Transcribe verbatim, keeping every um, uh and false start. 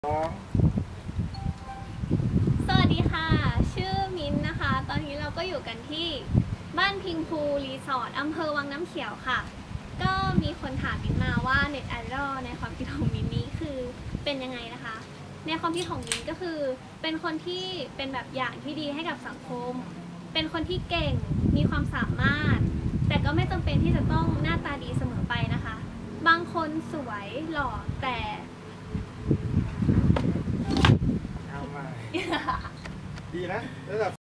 สวัสดีค่ะชื่อมิ้นนะคะ ตอนนี้เราก็อยู่กันที่บ้านพิงพูรีสอร์ทอำเภอวังน้ำเขียวค่ะก็มีคนถามมิ้นมาว่าเน็ตไอดอลในความคิดของมิ้นนี้คือเป็นยังไงนะคะในความคิดของมิ้นก็คือเป็นคนที่เป็นแบบอย่างที่ดีให้กับสังคมเป็นคนที่เก่งมีความสามารถแต่ก็ไม่จำเป็นที่จะต้องหน้าตาดีเสมอไปนะคะบางคนสวยหล่อแต่เอามาดีนะแล้วแบบ